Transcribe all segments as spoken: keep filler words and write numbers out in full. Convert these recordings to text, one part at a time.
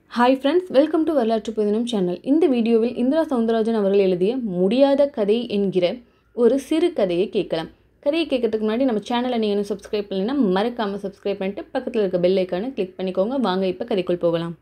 Hi friends, welcome to வரலாற்று புதினம் channel. இந்த வீடியோவில் இந்திரா சௌந்தரராஜன் அவர்கள் எழுதிய முடியாத கதை என்கிற ஒரு சிறு கதையை கேட்கலாம். கதையை கேட்கறதுக்கு முன்னாடி நம்ம சேனலை நீங்கள் இன்னும் சப்ஸ்கிரைப் பண்ணலைன்னா மறக்காமல் சப்ஸ்கிரைப் பண்ணிட்டு பக்கத்தில் இருக்க பெல் ஐக்கானை கிளிக் பண்ணிக்கோங்க. வாங்க இப்போ கதைக்குள் போகலாம்.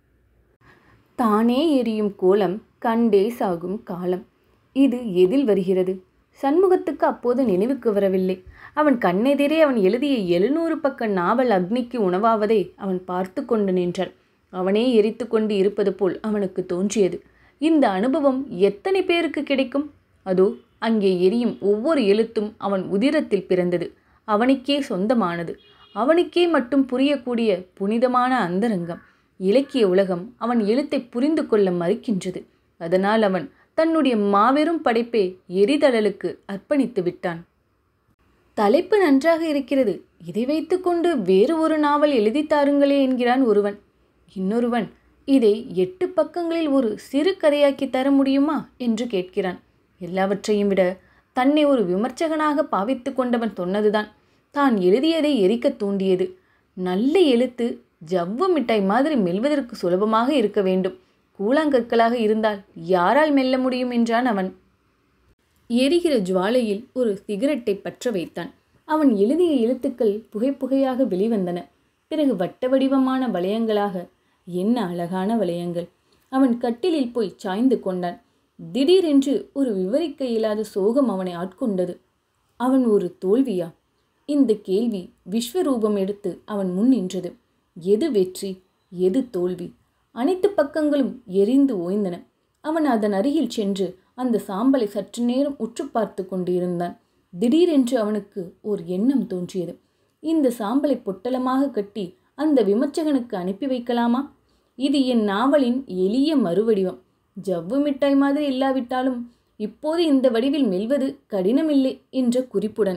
தானே எரியும் கோலம் கண்டே சாகும் காலம். இது எதில் வருகிறது? சண்முகத்துக்கு அப்போது நினைவுக்கு வரவில்லை. அவன் கண்ணெதிரே அவன் எழுதிய எழுநூறு பக்க நாவல் அக்னிக்கு உணவாவதை அவன் பார்த்து கொண்டு நின்றான். அவனே எரித்து கொண்டு இருப்பது போல் அவனுக்கு தோன்றியது. இந்த அனுபவம் எத்தனை பேருக்கு கிடைக்கும்? அதோ அங்கே எரியும் ஒவ்வொரு எழுத்தும் அவன் உதிரத்தில் பிறந்தது, அவனுக்கே சொந்தமானது, அவனுக்கே மட்டும் புரியக்கூடிய புனிதமான அந்தரங்கம். இலக்கிய உலகம் அவன் எழுத்தை புரிந்து கொள்ள மறுக்கின்றது. அதனால் அவன் தன்னுடைய மாபெரும் படைப்பை எரிதழலுக்கு அர்ப்பணித்து விட்டான். தலைப்பு நன்றாக இருக்கிறது, இதை வைத்துக்கொண்டு வேறு ஒரு நாவல் எழுதி தாருங்களே என்கிறான் ஒருவன். இன்னொருவன், இதை எட்டு பக்கங்களில் ஒரு சிறு கதையாக்கி தர முடியுமா என்று கேட்கிறான். எல்லாவற்றையும் விட தன்னை ஒரு விமர்சகனாக பாவித்து கொண்டவன் சொன்னதுதான் தான் எழுதியதை எரிக்க தூண்டியது. நல்ல எழுத்து ஜவ்வு மிட்டாய் மாதிரி மெல்வதற்கு சுலபமாக இருக்க வேண்டும். கூழாங்கற்களாக இருந்தால் யாரால் மெல்ல முடியும் என்றான் அவன். எரிகிற ஜுவாலையில் ஒரு சிகரெட்டை பற்ற வைத்தான். அவன் எழுதிய எழுத்துக்கள் புகை புகையாக வெளிவந்தன. பிறகு வட்ட வடிவமான வளையங்களாக. என்ன அழகான வளையங்கள்! அவன் கட்டிலில் போய் சாய்ந்து கொண்டான். திடீரென்று ஒரு விவரிக்க இயலாத சோகம் அவனை ஆட்கொண்டது. அவன் ஒரு தோல்வியா? இந்த கேள்வி விஸ்வரூபம் எடுத்து அவன் முன் நின்றது. எது வெற்றி, எது தோல்வி? அனைத்து பக்கங்களும் எரிந்து ஓய்ந்தன. அவன் அதன் அருகில் சென்று அந்த சாம்பலை சற்று நேரம் உற்று பார்த்து கொண்டு இருந்தான். திடீரென்று அவனுக்கு ஓர் எண்ணம் தோன்றியது. இந்த சாம்பலை பொட்டலமாக கட்டி அந்த விமர்சகனுக்கு அனுப்பி வைக்கலாமா? இது என் நாவலின் எளிய மறுவடிவம். ஜவ்வு மிட்டாய் மாதிரி இல்லாவிட்டாலும் இப்போது இந்த வடிவில் மெல்வது கடினமில்லை என்ற குறிப்புடன்.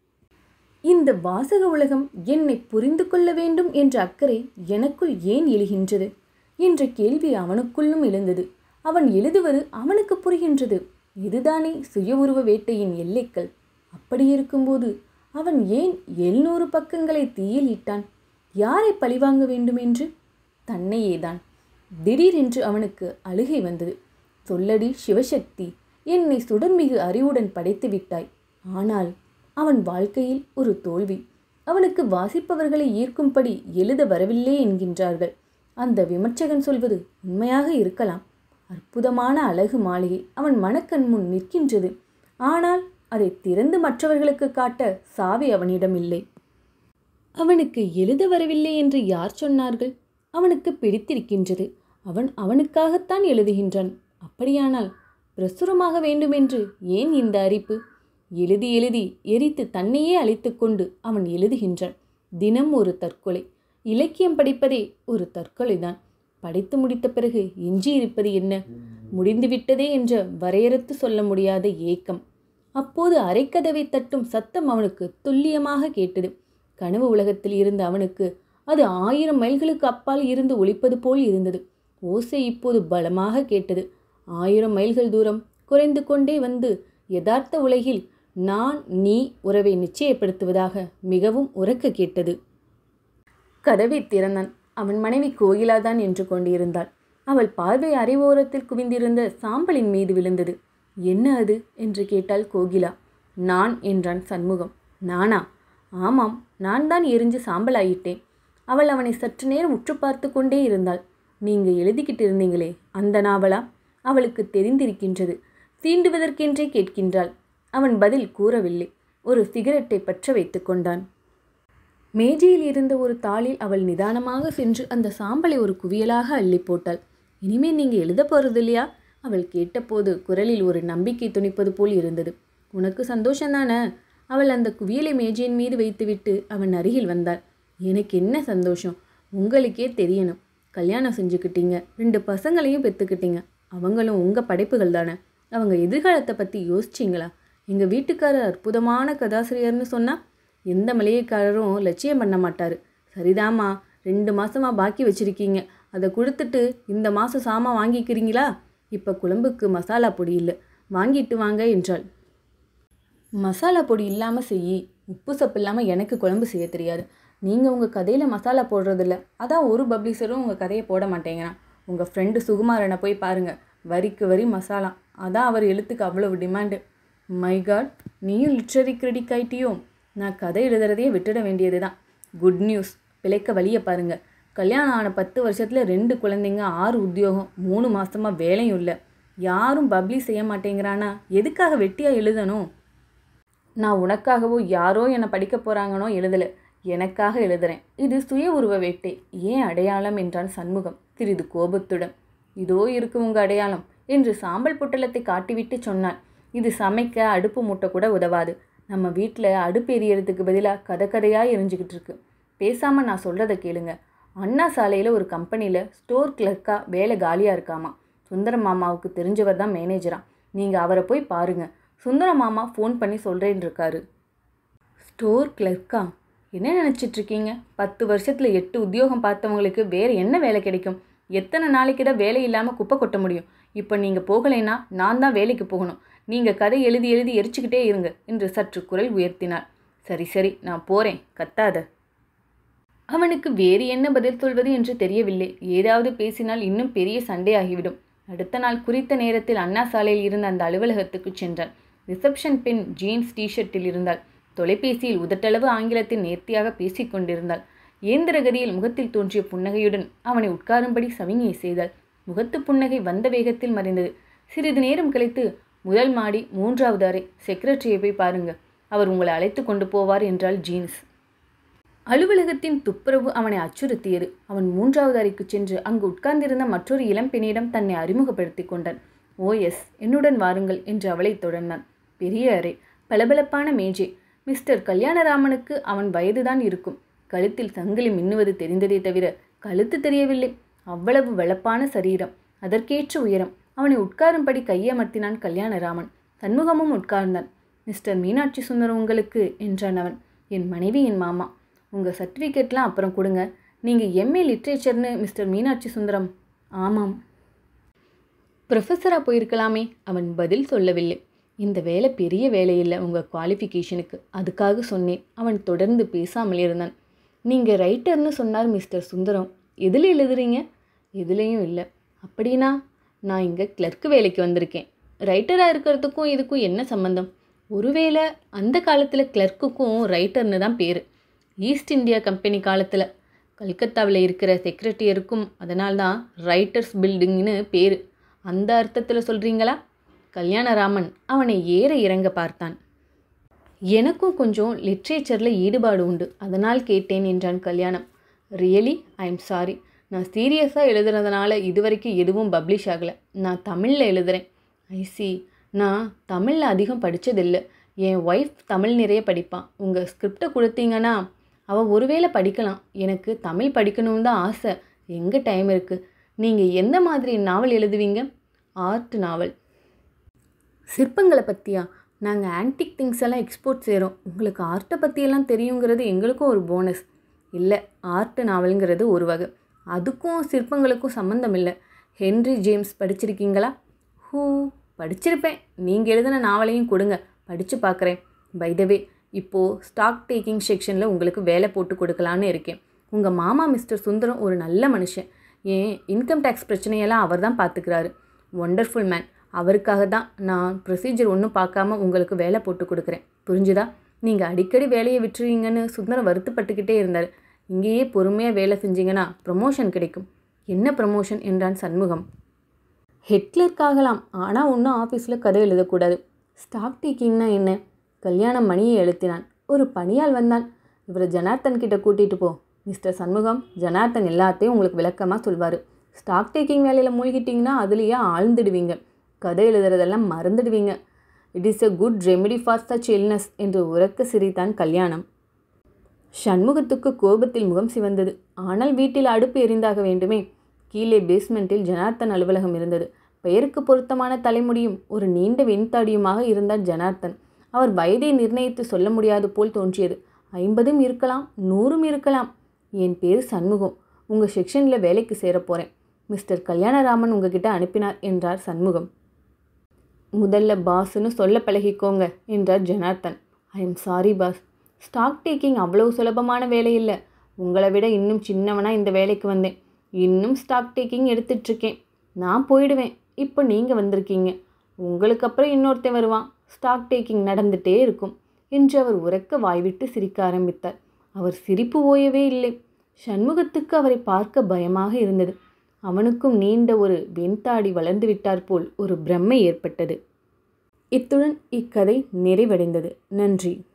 இந்த வாசக உலகம் என்னை புரிந்து கொள்ள வேண்டும் என்ற அக்கறை எனக்குள் ஏன் எழுகின்றது என்ற கேள்வி அவனுக்குள்ளும் எழுந்தது. அவன் எழுதுவது அவனுக்கு புரிகின்றது. இதுதானே சுய உருவ வேட்டையின் எல்லைகள். அப்படி இருக்கும்போது அவன் ஏன் எழுநூறு பக்கங்களை தீயில் இட்டான்? யாரை பழிவாங்க வேண்டும் என்று? தன்னையேதான். திடீரென்று அவனுக்கு அழுகை வந்தது. சொல்லடி சிவசக்தி, என்னை சுடர்மிகு அறிவுடன் படைத்து விட்டாய். ஆனால் அவன் வாழ்க்கையில் ஒரு தோல்வி. அவனுக்கு வாசிப்பவர்களை ஈர்க்கும்படி எழுத வரவில்லை என்கின்றார்கள். அந்த விமர்சகன் சொல்வது உண்மையாக இருக்கலாம். அற்புதமான அழகு மாளிகை அவன் மனக்கண் முன் நிற்கின்றது. ஆனால் அதை திறந்து மற்றவர்களுக்கு காட்ட சாவி அவனிடம் இல்லை. அவனுக்கு எழுத வரவில்லை என்று யார் சொன்னார்கள்? அவனுக்கு பிடித்திருக்கின்றது. அவன் அவனுக்காகத்தான் எழுதுகின்றான். அப்படியானால் பிரசுரமாக வேண்டுமென்று ஏன் இந்த அரிப்பு? எழுதி எழுதி எரித்து தன்னையே அழித்து கொண்டு அவன் எழுதுகின்றான். தினம் ஒரு தற்கொலை. இலக்கியம் படிப்பதே ஒரு தற்கொலைதான். படித்து முடித்த பிறகு எஞ்சி இருப்பது என்ன? முடிந்துவிட்டதே என்ற வரையறுத்து சொல்ல முடியாத ஏக்கம். அப்போது அரைக்கதவை தட்டும் சத்தம் அவனுக்கு துல்லியமாக கேட்டது. கனவு உலகத்தில் இருந்த அவனுக்கு அது ஆயிரம் மைல்களுக்கு அப்பால் இருந்து ஒலிப்பது போல் இருந்தது. ஓசை இப்போது பலமாக கேட்டது. ஆயிரம் மைல்கள் தூரம் குறைந்து கொண்டே வந்து யதார்த்த உலகில் நான் நீ உறவை நிச்சயப்படுத்துவதாக மிகவும் உரக்க கேட்டது. கதவை திறந்தான். அவன் மனைவி கோகிலாதான் என்று கொண்டிருந்தாள். அவள் பார்வை அரைவோரத்தில் குவிந்திருந்த சாம்பலின் மீது விழுந்தது. என்ன அது என்று கேட்டாள் கோகிலா. நான் என்றான் சண்முகம். நானா? ஆமாம், நான் தான் எரிஞ்சு சாம்பலாயிட்டேன். அவள் அவனை சற்று நேரம் உற்று பார்த்து கொண்டே இருந்தாள். நீங்கள் எழுதிக்கிட்டு இருந்தீங்களே அந்த நாவலா? அவளுக்கு தெரிந்திருக்கின்றது. சீண்டுவதற்கென்றே கேட்கின்றாள். அவன் பதில் கூறவில்லை. ஒரு சிகரெட்டை பற்ற வைத்து கொண்டான். மேஜையில் இருந்த ஒரு தாளில் அவள் நிதானமாக சென்று அந்த சாம்பலை ஒரு குவியலாக அள்ளி போட்டாள். இனிமேல் நீங்கள் எழுத போகிறது இல்லையா? அவள் கேட்டபோது குரலில் ஒரு நம்பிக்கை துணிப்பது போல் இருந்தது. உனக்கு சந்தோஷந்தானே? அவள் அந்த குவியலை மேஜையின் மீது வைத்துவிட்டு அவன் அருகில் வந்தாள். எனக்கு என்ன சந்தோஷம்? உங்களுக்கே தெரியணும். கல்யாணம் செஞ்சுக்கிட்டீங்க, ரெண்டு பசங்களையும் பெற்றுக்கிட்டீங்க. அவங்களும் உங்கள் படைப்புகள் தானே. அவங்க எதிர்காலத்தை பற்றி யோசிச்சிங்களா? எங்கள் வீட்டுக்காரர் அற்புதமான கதாசிரியர்னு சொன்னால் எந்த மளிகைக்காரரும் லட்சியம் பண்ண மாட்டார். சரிதாம்மா, ரெண்டு மாதமாக பாக்கி வச்சுருக்கீங்க. அதை கொடுத்துட்டு இந்த மாதம் சாமான் வாங்கிக்கிறீங்களா? இப்போ குழம்புக்கு மசாலா பொடி இல்லை, வாங்கிட்டு வாங்க என்றாள். மசாலா பொடி இல்லாமல் செய்யி, உப்பு சப்பு இல்லாமல் எனக்கு குழம்பு செய்ய தெரியாது. நீங்கள் உங்கள் கதையில் மசாலா போடுறதில்ல, அதான் ஒரு பப்ளிஷரும் உங்கள் கதையை போட மாட்டேங்கிறான். உங்கள் ஃப்ரெண்டு சுகுமாரனை போய் பாருங்கள், வரிக்கு வரி மசாலா, அதான் அவர் எழுத்துக்கு அவ்வளவு டிமாண்டு. மை காட், நீயும் லிட்ரரி கிரிட்டிக் ஆயிட்டியோ? நான் கதை எழுதுறதையே விட்டுட வேண்டியது தான். குட் நியூஸ், பிழைக்க வழியை பாருங்கள். கல்யாணம் ஆன பத்து வருஷத்தில் ரெண்டு குழந்தைங்க, ஆறு உத்தியோகம், மூணு மாதமாக வேலையும் இல்லை. யாரும் பப்ளிஷ் செய்ய மாட்டேங்கிறானா? எதுக்காக வெட்டியாக எழுதணும்? நான் உனக்காகவோ யாரோ என்னை படிக்க போகிறாங்கனோ எழுதலை, எனக்காக எழுதுகிறேன். இது சுய உருவ வேட்டை, ஏன் அடையாளம் என்றான் சண்முகம் சிறிது கோபத்துடன். இதோ இருக்கு உங்கள் அடையாளம் என்று சாம்பல் பொட்டலத்தை காட்டிவிட்டு சொன்னான். இது சமைக்க அடுப்பு மூட்டை கூட உதவாது. நம்ம வீட்டில் அடுப்பு எரியறதுக்கு பதிலாக கதை கதையாக எரிஞ்சிக்கிட்டு இருக்கு. பேசாமல் நான் சொல்கிறத கேளுங்க. அண்ணா சாலையில் ஒரு கம்பெனியில் ஸ்டோர் கிளர்க்காக வேலை காலியாக இருக்காமா. சுந்தரம் மாமாவுக்கு தெரிஞ்சவர் தான் மேனேஜரா. நீங்கள் அவரை போய் பாருங்கள். சுந்தரம் மாமா ஃபோன் பண்ணி சொல்கிறேன்னு இருக்காரு. ஸ்டோர் கிளர்க்கா? என்ன நினச்சிட்ருக்கீங்க? பத்து வருஷத்தில் எட்டு உத்தியோகம் பார்த்தவங்களுக்கு வேறு என்ன வேலை கிடைக்கும்? எத்தனை நாளைக்கு தான் வேலை இல்லாமல் குப்பை கொட்ட முடியும்? இப்போ நீங்கள் போகலைன்னா நான் தான் வேலைக்கு போகணும். நீங்கள் கதை எழுதி எழுதி எரிச்சுக்கிட்டே இருங்க என்று சற்று குரல் உயர்த்தினார். சரி சரி, நான் போகிறேன், கத்தாத. அவனுக்கு வேறு என்ன பதில் சொல்வது என்று தெரியவில்லை. ஏதாவது பேசினால் இன்னும் பெரிய சண்டையாகிவிடும். அடுத்த நாள் குறித்த நேரத்தில் அண்ணா சாலையில் இருந்த அந்த அலுவலகத்துக்கு சென்றான். ரிசப்ஷன் பெண் ஜீன்ஸ் டிஷர்ட்டில் இருந்தாள். தொலைபேசியில் உதட்டளவு ஆங்கிலத்தில் நேர்த்தியாக பேசிக் கொண்டிருந்தாள். ஏந்திரகதியில் முகத்தில் தோன்றிய புன்னகையுடன் அவனை உட்காரும்படி சமிங்கை செய்தாள். முகத்து புன்னகை வந்த வேகத்தில் மறைந்தது. சிறிது நேரம் கழித்து, முதல் மாடி மூன்றாவது அறை, செக்ரட்டரியை போய் பாருங்க, அவர் உங்களை அழைத்து கொண்டு போவார் என்றாள் ஜீன்ஸ். அலுவலகத்தின் துப்புரவு அவனை அச்சுறுத்தியது. அவன் மூன்றாவது அறைக்கு சென்று அங்கு உட்கார்ந்திருந்த மற்றொரு இளம்பெண்ணிடம் தன்னை அறிமுகப்படுத்தி கொண்டான். ஓ எஸ், என்னுடன் வாருங்கள் என்று அவளை தொடர்ந்தான். பெரிய அறை, பளபளப்பான மேஜை. மிஸ்டர் கல்யாணராமனுக்கு அவன் வயதுதான் இருக்கும். கழுத்தில் சங்கிலி மின்னுவது தெரிந்ததே தவிர கழுத்து தெரியவில்லை. அவ்வளவு வெளப்பான சரீரம், அதற்கேற்ற உயரம். அவனை உட்காரும்படி கையமர்த்தினான் கல்யாணராமன். சண்முகமும் உட்கார்ந்தான். மிஸ்டர் மீனாட்சி சுந்தரம் உங்களுக்கு என்றான் அவன். என் மனைவி, என் மாமா. உங்கள் சர்டிஃபிகேட்லாம் அப்புறம் கொடுங்க. நீங்கள் எம்ஏ லிட்ரேச்சர்னு மிஸ்டர் மீனாட்சி சுந்தரம்? ஆமாம். ப்ரொஃபஸராக போயிருக்கலாமே. அவன் பதில் சொல்லவில்லை. இந்த வேலை பெரிய வேலை இல்லை உங்கள் குவாலிஃபிகேஷனுக்கு, அதுக்காக சொன்னேன். அவன் தொடர்ந்து பேசாமல் இருந்தான். நீங்கள் ரைட்டர்னு சொன்னார் மிஸ்டர் சுந்தரம். எதில் எழுதுறீங்க? எதுலேயும் இல்லை. அப்படின்னா நான் இங்கே கிளர்க்கு வேலைக்கு வந்திருக்கேன். ரைட்டராக இருக்கிறதுக்கும் இதுக்கும் என்ன சம்மந்தம்? ஒருவேளை அந்த காலத்தில் கிளர்க்குக்கும் ரைட்டர்னு தான் பேர். ஈஸ்ட் இந்தியா கம்பெனி காலத்தில் கல்கத்தாவில் இருக்கிற செக்ரட்டரியருக்கும் அதனால்தான் ரைட்டர்ஸ் பில்டிங்னு பேர். அந்த அர்த்தத்தில் சொல்கிறீங்களா? கல்யாணராமன் அவனை ஏற இறங்க பார்த்தான். எனக்கும் கொஞ்சம் லிட்ரேச்சரில் ஈடுபாடு உண்டு, அதனால் கேட்டேன் என்றான் Kalyanam. Really I am sorry. நான் சீரியஸாக எழுதுறதுனால இதுவரைக்கும் எதுவும் பப்ளிஷ் ஆகலை. நான் தமிழில் எழுதுகிறேன். ஐசி, நான் தமிழில் அதிகம் படித்ததில்லை. என் ஒய்ஃப் தமிழ் நிறைய படிப்பான். உங்கள் ஸ்கிரிப்டை கொடுத்தீங்கன்னா அவள் ஒருவேளை படிக்கலாம். எனக்கு தமிழ் படிக்கணும்னு தான் ஆசை. எங்கே டைம் இருக்குது? நீங்கள் எந்த மாதிரி நாவல் எழுதுவீங்க? Art novel. சிற்பங்களை பற்றியா? நாங்கள் ஆன்டிக் திங்ஸ் எல்லாம் எக்ஸ்போர்ட் செய்கிறோம். உங்களுக்கு ஆர்ட்டை பற்றியெல்லாம் தெரியுங்கிறது எங்களுக்கும் ஒரு போனஸ். இல்லை, ஆர்ட் நாவலுங்கிறது ஒரு வகை. அதுக்கும் சிற்பங்களுக்கும் சம்மந்தம் இல்லை. ஹென்ரி ஜேம்ஸ் படிச்சிருக்கீங்களா? ஹூ, படிச்சிருப்பேன். நீங்கள் எழுதின நாவலையும் கொடுங்க, படித்து பார்க்குறேன். பை த வே, இப்போது ஸ்டாக் டேக்கிங் செக்ஷனில் உங்களுக்கு வேலை போட்டு கொடுக்கலான்னு இருக்கேன். உங்கள் மாமா மிஸ்டர் சுந்தரம் ஒரு நல்ல மனுஷன். ஏன் இன்கம் டேக்ஸ் பிரச்சனையெல்லாம் அவர் தான் பார்த்துக்கிறாரு. Wonderful man. அவருக்காக தான் நான் ப்ரொசீஜர் ஒன்றும் பார்க்காம உங்களுக்கு வேலை போட்டு கொடுக்குறேன். புரிஞ்சுதா? நீங்கள் அடிக்கடி வேலையை விட்டுருவீங்கன்னு சுந்தரம் வருத்தப்பட்டுக்கிட்டே இருந்தார். இங்கேயே பொறுமையாக வேலை செஞ்சீங்கன்னா ப்ரமோஷன் கிடைக்கும். என்ன ப்ரமோஷன் என்றான் சண்முகம். ஹெட் கிளர்க் ஆகலாம், ஆனால் ஒன்றும் ஆஃபீஸில் கதை எழுதக்கூடாது. ஸ்டாக் டேக்கிங்னா என்ன? கல்யாணம் மணியை எழுத்தினான். ஒரு பணியால் வந்தான். இவரை ஜனார்த்தன் கிட்ட கூட்டிகிட்டு போ. மிஸ்டர் சண்முகம், ஜனார்த்தன் எல்லாத்தையும் உங்களுக்கு விளக்கமாக சொல்வார். ஸ்டாக் டேக்கிங் வேலையில் மூழ்கிட்டிங்கன்னா அதுலேயே ஆழ்ந்துடுவீங்க. கதை எழுதுறதெல்லாம் மறந்துடுவீங்க. It is a good remedy for such illness என்று உரக்க சிரித்தான் கல்யாணம். சண்முகத்துக்கு கோபத்தில் முகம் சிவந்தது. ஆனால் வீட்டில் அடுப்பு எரிந்தாக வேண்டுமே. கீழே பேஸ்மெண்ட்டில் ஜனார்த்தன் அலுவலகம் இருந்தது. பெயருக்கு பொருத்தமான தலைமுடியும் ஒரு நீண்ட வெண்தாடியுமாக இருந்தார் ஜனார்த்தன். அவர் வயதை நிர்ணயித்து சொல்ல முடியாது போல் தோன்றியது. ஐம்பதும் இருக்கலாம், நூறும் இருக்கலாம். என் பேர் சண்முகம். உங்கள் செக்ஷனில் வேலைக்கு சேரப்போகிறேன். மிஸ்டர் கல்யாணராமன் உங்ககிட்ட அனுப்பினார் என்றார் சண்முகம். முதல்ல பாஸ்ன்னு சொல்ல பழகிக்கோங்க என்றார் Janardhan. I am sorry boss. Stock taking அவ்வளவு சுலபமான வேலை இல்லை. உங்களை விட இன்னும் சின்னவனாக இந்த வேலைக்கு வந்தேன். இன்னும் ஸ்டாக் டேக்கிங் எடுத்துட்ருக்கேன். நான் போயிடுவேன். இப்போ நீங்கள் வந்திருக்கீங்க. உங்களுக்கு அப்புறம் இன்னொருத்தன் வருவான். ஸ்டாக் டேக்கிங் நடந்துகிட்டே இருக்கும் என்று அவர் உரக்க வாய்விட்டு சிரிக்க ஆரம்பித்தார். அவர் சிரிப்பு ஓயவே இல்லை. சண்முகத்துக்கு அவரை பார்க்க பயமாக இருந்தது. அவனுக்கும் நீண்ட ஒரு வெண்தாடி வளர்ந்து விட்டார் போல் ஒரு பிரம்மை ஏற்பட்டது. இத்துடன் இக்கதை நிறைவடைந்தது. நன்றி.